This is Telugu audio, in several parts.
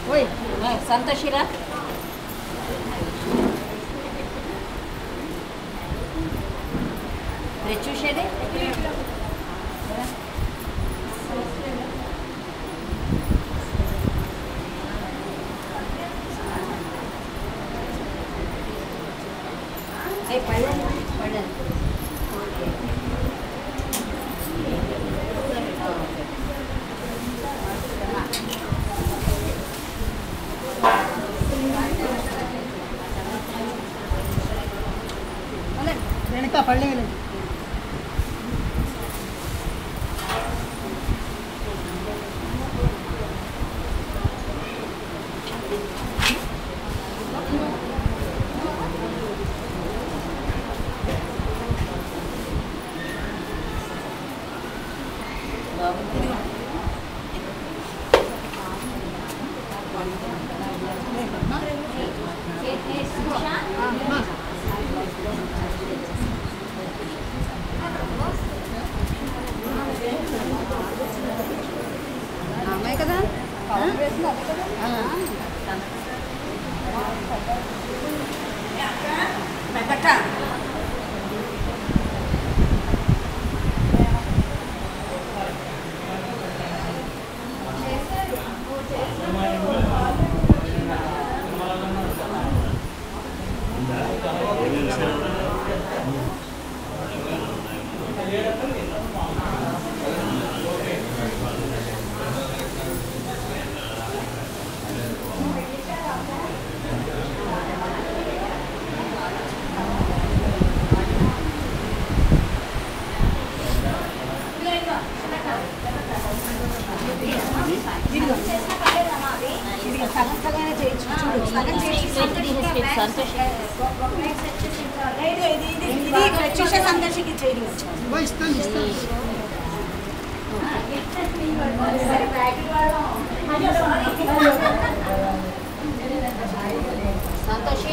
ఓయ్ సంతోషిరా చూసేది వెనక పళ్ళే కదా సంతోషికి చేయడం సంతోషి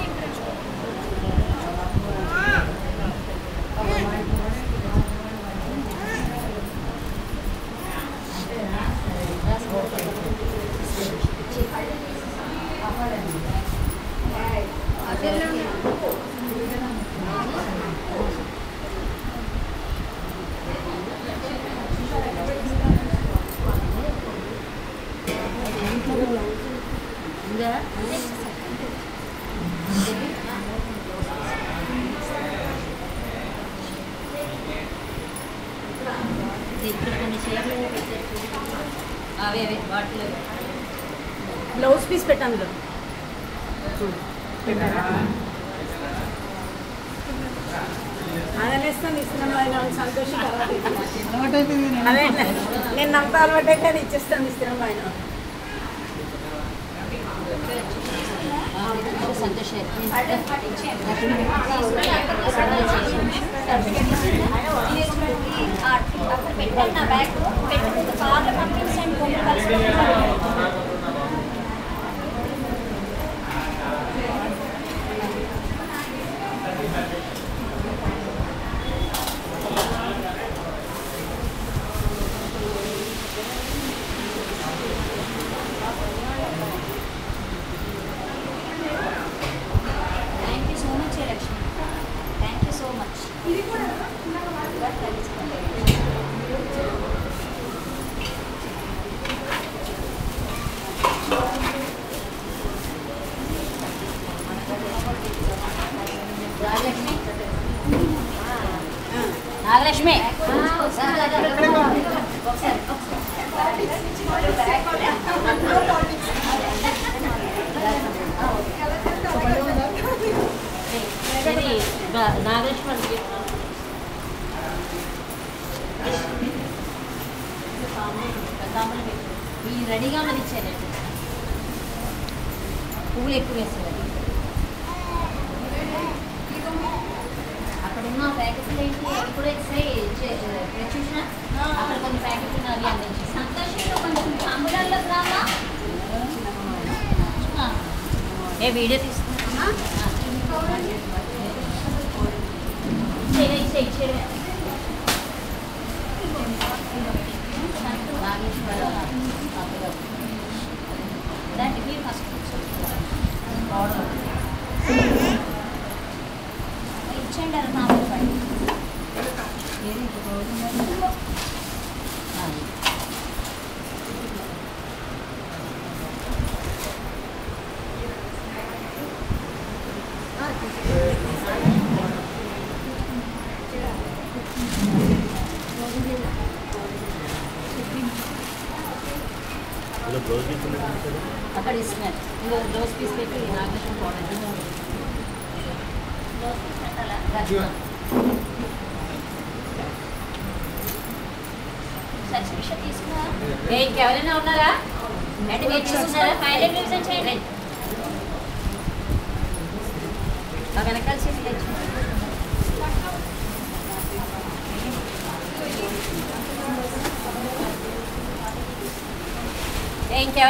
బ్లౌజ్ పీస్ పెట్టాను కదా అదనేస్తాను ఇస్తున్నాను ఆయన సంతోషం అదే నేను నమ్మతా అలవాటే కానీ ఇచ్చేస్తాను ఇస్తున్నాం ఆయన సంతోష్ పెట్టండి నా బ్యాగ్ పెట్టి కార్లో పంపించండి కలిసి నాగలక్ష్మి నాగలక్ష్మి ఈ రెడీగా మరి ఇచ్చారండి పువ్వులు ఎక్కువ వేస్తారు అక్కడున్న ప్యాకెట్లు ఏంటి అవి కూడా చూసినా అక్కడ కొన్ని ప్యాకెట్లు అవి అందించి సంతోషంలో కొంచెం అంబులాల్లోకి రామా ఏ వీడియో తీసుకున్నా అక్కడ ఇస్తున్నారు ఇంకో బ్లౌజ్ పీస్ పెట్టి నాగలక్ష్మి పౌడర్ బ్లౌజ్ పీస్ పెట్టాలా సబ్స్క్రిప్షన్ తీసుకున్నా ఇంకెవరైనా ఉన్నారా అంటే మీరు తీసుకున్నారా 500 రివిజన్ చేయండి వెనకాల సీట్లు ఇంకెవరైనా